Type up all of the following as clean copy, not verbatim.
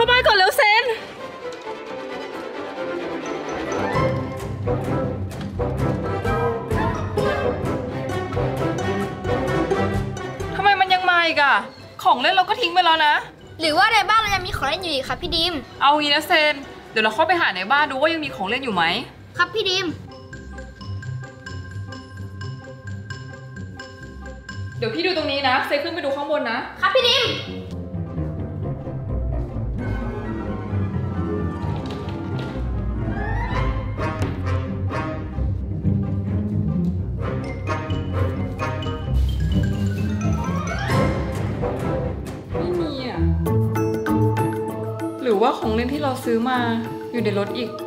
บ้านก่อนเร็วเซนทำไมมันยังมาอีกอะของเล่นเราก็ทิ้งไปแล้วนะหรือว่าในบ้านเรายังมีของเล่นอยู่อีกครับพี่ดิมเอางี้นะเซนเดี๋ยวเราเข้าไปหาในบ้านดูว่ายังมีของเล่นอยู่ไหมครับพี่ดิมเดี๋ยวพี่ดูตรงนี้นะเซนขึ้นไปดูข้างบนนะครับพี่ดิมไม่มีอ่ะหรือว่าของเล่นที่เราซื้อมาอยู่ในรถอีก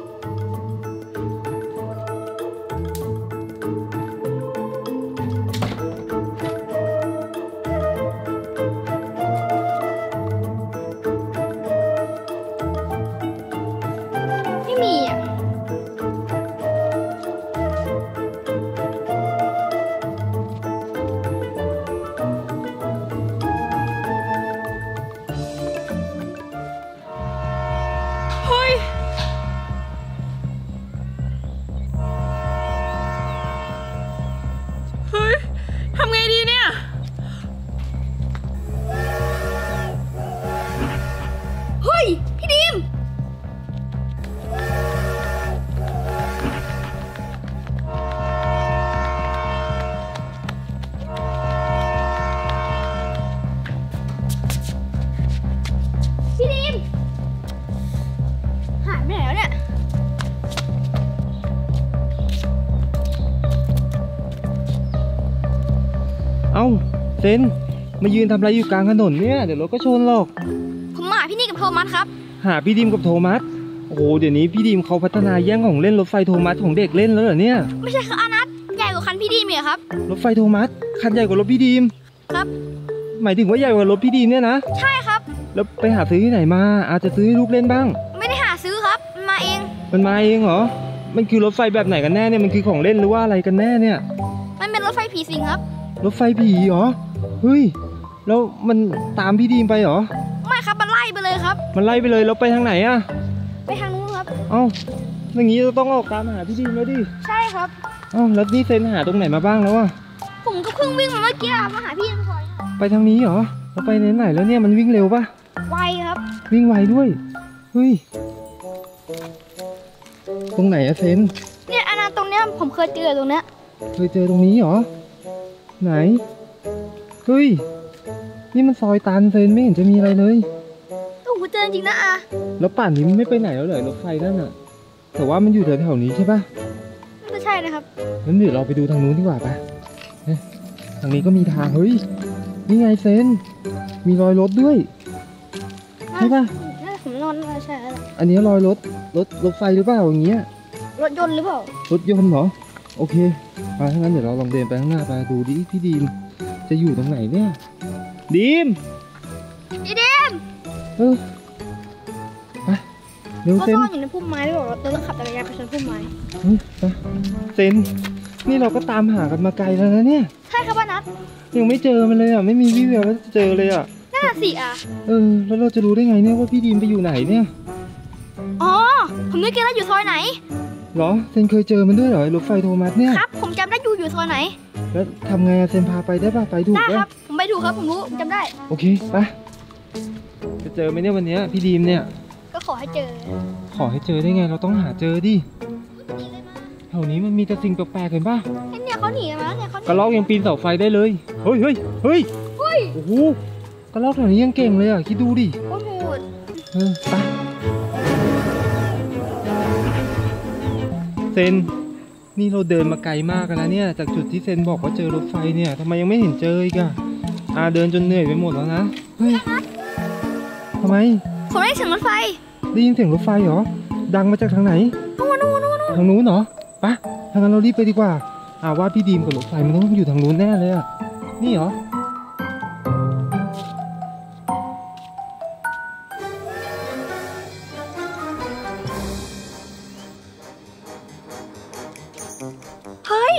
ทำไงดีเนี่ยเฮ้ยพี่ดิมหายไปไหนแล้วเนี่ยเอ้าเซนมายืนทำอะไรอยู่กลางถนนเนี่ยเดี๋ยวรถก็ชนหรอกผมหาพี่นี่กับโทมัสครับหาพี่ดิมกับโทมัสโอ้โหเดี๋ยวนี้พี่ดิมเขาพัฒนาแย่งของเล่นรถไฟโทมัสของเด็กเล่นแล้วเหรอเนี่ยไม่ใช่ครับอานัทใหญ่กว่าคันพี่ดิมเหรอครับรถไฟโทมัสคันใหญ่กว่ารถพี่ดิมครับหมายถึงว่าใหญ่กว่ารถพี่ดิมเนี่ยนะใช่ครับแล้วไปหาซื้อที่ไหนมาอาจจะซื้อให้ลูกเล่นบ้างไม่ได้หาซื้อครับมาเองมันมาเองเหรอมันคือรถไฟแบบไหนกันแน่เนี่ยมันคือของเล่นหรือว่าอะไรกันแน่เนี่ยมันเป็นรถไฟผีสิงครับรถไฟผีเหรอเฮ้ยแล้วมันตามพี่ดีมไปเหรอไม่ครับมันไล่ไปเลยครับมันไล่ไปเลยแล้วไปทางไหนอะไปทางนู้นครับเอ้าอย่างนี้เราต้องออกตามหาพี่ดีมแล้วดิใช่ครับเอ้าแล้วนี่เซนหาตรงไหนมาบ้างแล้วอะผมก็เพิ่งวิ่งมาเมื่อกี้มาหาพี่ในซอยไปทางนี้เหรอเราไปไหนแล้วเนี่ยมันวิ่งเร็วปะไวครับวิ่งไวด้วยเฮ้ยตรงไหนอะเซนเนี่ยอันนั้นตรงเนี้ยผมเคยเจอตรงเนี้ยเคยเจอตรงนี้เหรอไหนเฮ้ยนี่มันซอยตันเซนไม่เห็นจะมีอะไรเลยโอ้โหเจอจริงนะอะแล้วป่านนี้มันไม่ไปไหนแล้วเลยรถไฟนั่นอะแต่ว่ามันอยู่แถวๆนี้ใช่ปะน่าจะใช่นะครับงั้นเดี๋ยวเราไปดูทางนู้นดีกว่าปะทางนี้ก็มีทางเฮ้ยนี่ไงเซนมีรอยรถด้วยใช่ปะผมนอนใช่แล้วอันนี้รอยรถไฟหรือเปล่าอย่างเงี้ยรถยนต์หรือเปล่ารถยนต์เหรอโอเคไปถ้างั้นเดี๋ยวเราลองเดินไปข้างหน้าไปดูดิพี่ดีมจะอยู่ตรงไหนเนี่ยดีมพี่ดีมไปเร็วเซนอยู่ในพุ่มไม้หรือเปล่าเราต้องขับจักรยานไปชนพุ่มไม้ไปเซนนี่เราก็ตามหากันมาไกลแล้วนะเนี่ยใช่ครับป้านัทยังไม่เจอมันเลยอ่ะไม่มีวี่แววว่าจะเจอเลยอ่ะน่าสิอ่ะแล้วเราจะรู้ได้ไงเนี่ยว่าพี่ดีมไปอยู่ไหนเนี่ยอ๋อผมนึกแล้วอยู่ซอยไหนเหรอเซนเคยเจอมันด้วยเหรอรถไฟโทมัสเนี่ยครับผมจำได้อยู่ซอยไหนแล้วทำไงเซนพาไปได้ป่ะไปถูกได้ครับผมไปถูกครับผมรู้จำได้โอเคไปจะเจอไหมเนี่ยวันนี้พี่ดีมเนี่ยก็ขอให้เจอได้ไงเราต้องหาเจอดิแถวนี้มันมีแต่สิ่งแปลกๆเห็นป่ะเนี่ยเขาหนีมาเนี่ยเขากระรอกยังปีนเสาไฟได้เลยเฮ้ยโอ้โหกระรอกแถวนี้ยังเก่งเลยอ่ะคิดดูดิโอ้โหไปเซนนี่เราเดินมาไกลมากแล้วเนี่ยจากจุดที่เซนบอกว่าเจอรถไฟเนี่ยทำไมยังไม่เห็นเจออีกอะเดินจนเหนื่อยไปหมดแล้วนะเฮ้ยทำไมผมได้เสียงรถไฟได้ยินเสียงรถไฟเหรอดังมาจากทางไหนทางนู้นเหรอปะทางนั้นเรารีบไปดีกว่าว่าพี่ดีมกับรถไฟมันต้องอยู่ทางนู้นแน่เลยอะนี่เหรอเฮ้ย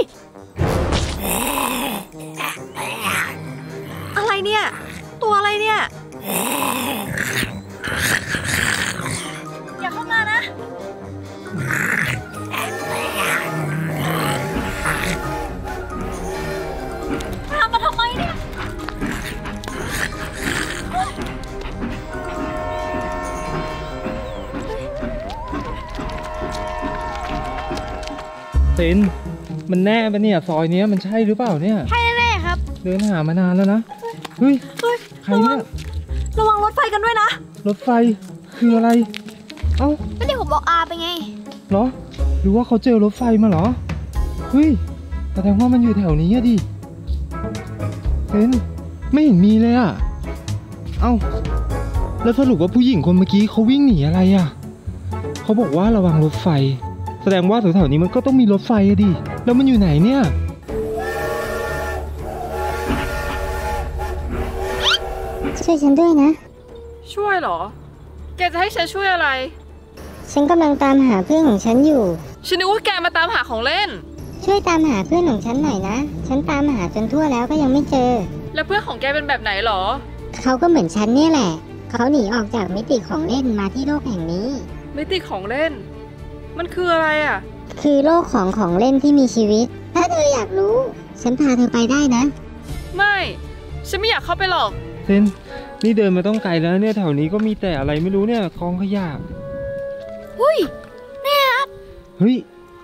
อะไรเนี่ยตัวอะไรเนี่ยซนมันแน่ปะเนี่ยซอยเนี้ยมันใช่หรือเปล่าเนี่ยใช่แน่ๆครับเดินหามานานแล้วนะเฮ้ยใครเนี่ยระวังรถไฟกันด้วยนะรถไฟคืออะไรเอ้าก็ที่ผมบอกอาไปไงเหรอหรือว่าเขาเจอรถไฟมาเหรอเฮ้ยแสดงว่ามันอยู่แถวนี้อะดิเซนไม่เห็นมีเลยอะเอ้าแล้วสรุปว่าผู้หญิงคนเมื่อกี้เขาวิ่งหนีอะไรอะเขาบอกว่าระวังรถไฟแสดงว่าแถวๆนี้มันก็ต้องมีรถไฟอะดิแล้วมันอยู่ไหนเนี่ยช่วยฉันด้วยนะช่วยเหรอ แกจะให้ฉันช่วยอะไรฉันกำลังตามหาเพื่อนของฉันอยู่ฉันนึกว่าแกมาตามหาของเล่นช่วยตามหาเพื่อนของฉันหน่อยนะ ฉันตามหาจนทั่วแล้วก็ยังไม่เจอแล้วเพื่อนของแกเป็นแบบไหนเหรอเขาก็เหมือนฉันเนี่ยแหละ เขาหนีออกจากมิติของเล่นมาที่โลกแห่งนี้มิติของเล่น มันคืออะไรอ่ะคือโลกของเล่นที่มีชีวิต ถ้าเธออยากรู้ ฉันพาเธอไปได้นะไม่ ฉันไม่อยากเข้าไปหรอกเซนนี่เดินมาต้องไกลแล้วเนี่ยแถวนี้ก็มีแต่อะไรไม่รู้เนี่ยกองขยะหุ้ยแน่ครับเฮ้ย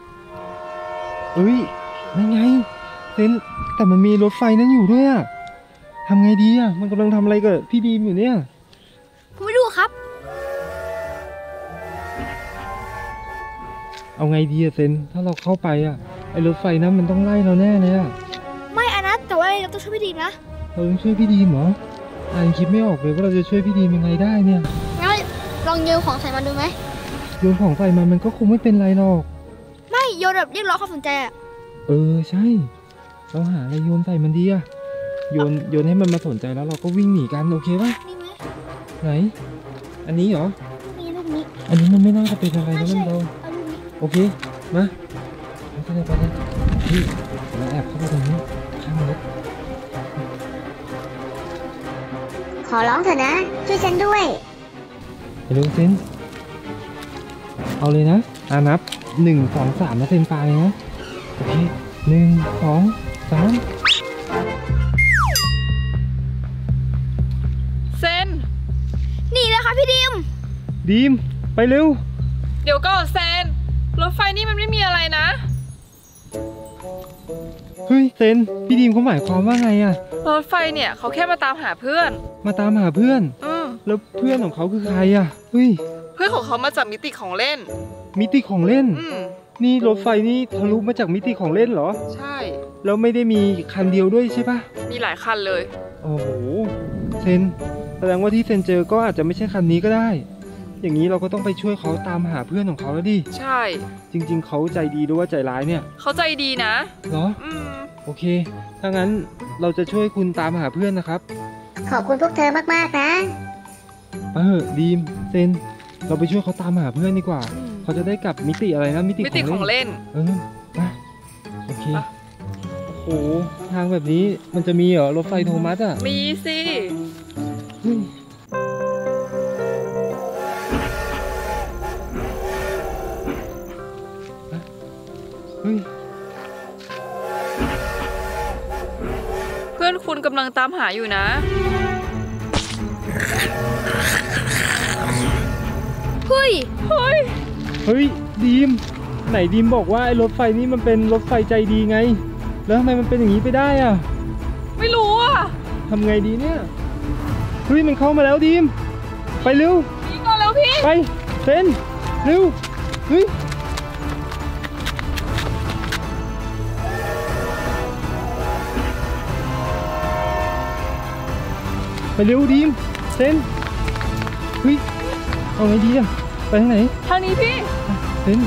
นั่นไงเซนแต่มันมีรถไฟนั้นอยู่ด้วยอะทำไงดีอะมันกำลังทำอะไรกับพี่ดีมอยู่เนี่ยผมไม่ดูครับเอาไงดีอะเซนถ้าเราเข้าไปอะไอรถไฟนั้นมันต้องไล่เราแน่เลยอะไม่อานัทแต่ว่าเราต้องช่วยพี่ดีมนะเราต้องช่วยพี่ดีมเหรออ่านคิดไม่ออกเลยว่าเราจะช่วยพี่ดีมยังไงได้เนี่ยงั้นลองโยนของใส่มันดูไหมโยนของใส่มันก็คงไม่เป็นไรหรอกไม่โยนแบบเรียกร้องความสนใจอะใช่เราหาอะไรโยนใส่มันดีอะโยนให้มันมาสนใจแล้วเราก็วิ่งหนีกันโอเคปะนี่ไหมไหนอันนี้เหรอนี่ลูกนี้อันนี้มันไม่น่าจะเป็นอะไรนะใช่มันเราเอาลูกนี้โอเคมาไปเลยนี่เราแอบเข้าไปตรงนี้ข้างรถขอร้องเถอะนะ ช่วยฉันด้วยไปเร็วเซนเอาเลยนะนับ1 2 3แล้วเซนปลาเลยนะโอเค1 2 3 เซนนี่เลยครับพี่ดีมดีมไปเร็วเดี๋ยวก่อนเซน รถไฟนี่มันไม่มีอะไรนะเฮ้ยเซนพี่ดีมเขาหมายความว่าไงอะรถไฟเนี่ยเขาแค่มาตามหาเพื่อนมาตามหาเพื่อนอืมแล้วเพื่อนของเขาคือใครอะเฮ้ยเพื่อนของเขามาจากมิติของเล่นมิติของเล่นอืมนี่รถไฟนี่ทะลุมาจากมิติของเล่นเหรอใช่แล้วไม่ได้มีคันเดียวด้วยใช่ปะมีหลายคันเลยโอ้โหเซนแสดงว่าที่เซนเจอก็อาจจะไม่ใช่คันนี้ก็ได้ อย่างนี้เราก็ต้องไปช่วยเขาตามหาเพื่อนของเขาแล้วดิใช่จริง ๆเขาใจดีหรือว่าใจร้ายเนี่ยเขาใจดีนะเหรออืมโอเค ถ้างั้นเราจะช่วยคุณตามหาเพื่อนนะครับขอบคุณพวกเธอมากๆนะไปเถอะดีมเซนเราไปช่วยเขาตามหาเพื่อนดีกว่า เขาจะได้กลับมิติอะไรนะมิติมิติของเล่นมาโอเคไปโอ้โหทางแบบนี้มันจะมีเหรอรถไฟโทมัสอ่ะมีสิเฮ้ยเฮ้ยเพื่อนคุณกำลังตามหาอยู่นะเฮ้ยเฮ้ยเฮ้ยดีมไหนดีมบอกว่าไอ้รถไฟนี่มันเป็นรถไฟใจดีไง แล้วทำไมมันเป็นอย่างนี้ไปได้อ่ะไม่รู้อ่ะทำไงดีเนี่ยเฮ้ยมันเข้ามาแล้วดีมไปเร็วพี่ก่อนแล้วพี่ไปเซนเร็วเฮ้ยไปเร็วดีมเซนเฮ้ยเอาไงดีอะไปทางไหนทางนี้พี่เซน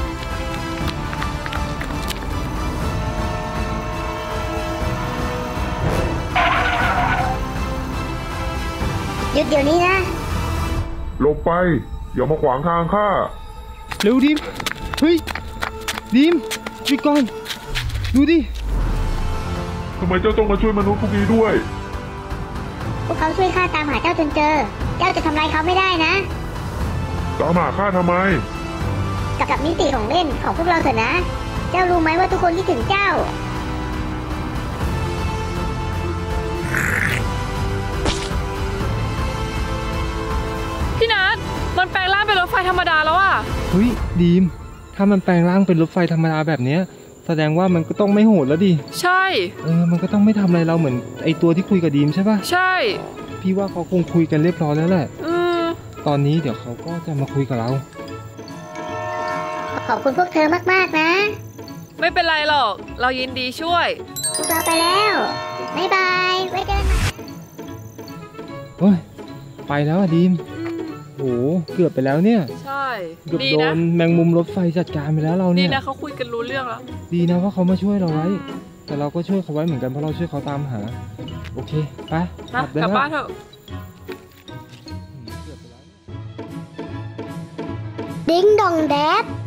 หยุดเดี๋ยวนี้นะหลบไปอย่ามาขวางทางข้าเร็วดีมเฮ้ยดีมหยุดก่อนดูดิทำไมเจ้าต้องมาช่วยมนุษย์พวกนี้ด้วยพวกเขาช่วยข้าตามหาเจ้าจนเจอ เจ้าจะทำลายเขาไม่ได้นะตามหาข้าทำไมกับมิติของเล่นของพวกเราเถอะนะ เจ้ารู้ไหมว่าทุกคนคิดถึงเจ้าพี่นัทมันแปลงร่างเป็นรถไฟธรรมดาแล้วอ่ะเฮ้ยดีมถ้ามันแปลงร่างเป็นรถไฟธรรมดาแบบเนี้ยแสแสดงว่ามันก็ต้องไม่โหดแล้วดิใช่มันก็ต้องไม่ทำอะไรเราเหมือนไอตัวที่คุยกับดีมใช่ปะใช่พี่ว่าเขาคงคุยกันเรียบร้อยแล้วแหละอืมตอนนี้เดี๋ยวเขาก็จะมาคุยกับเราขอบคุณพวกเธอมากๆนะไม่เป็นไรหรอก เรายินดีช่วยพวกเราไปแล้ว บ๊ายบาย ไว้เจอกันใหม่เฮ้ย ไปแล้วอะดีมโหเกือบไปแล้วเนี่ยใช่เกือบดีโดนะนแมงมุมรถไฟจัดการไปแล้วเราดีเนี่ยนะเขาคุยกันรู้เรื่องแล้วดีนะว่าเขามาช่วยเราไว้ แต่เราก็ช่วยเขาไว้เหมือนกันเพราะเราช่วยเขาตามหา โอเค ไปนะได้กลับแล้วบ้านเถอะเกือบไปแล้วดิ้งดองแดด